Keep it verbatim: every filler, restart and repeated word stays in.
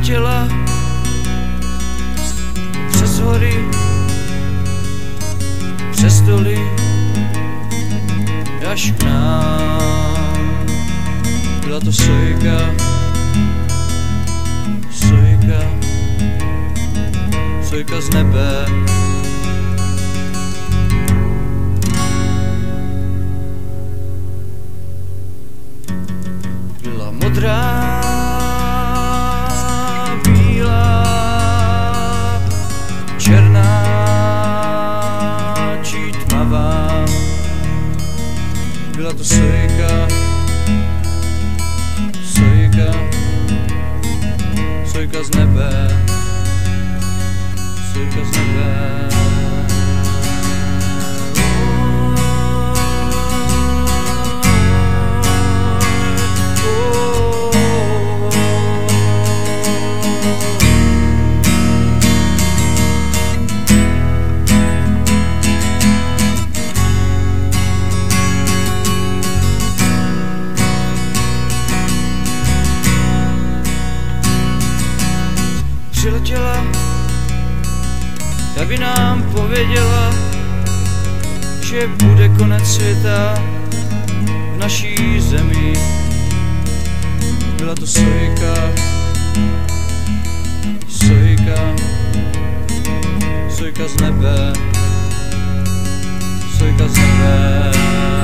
přiletěla přes hory, přes doly, až k nám. Byla to sojka, sojka, sojka z nebe. Byla modrá, bílá, černá či tmavá. Byla to sojka, sojka, sojka z nebe, sojka z nebe. Přiletěla, aby nám pověděla, že bude konec světa v naší zemi. Byla to sojka, sojka, sojka z nebe, sojka z nebe.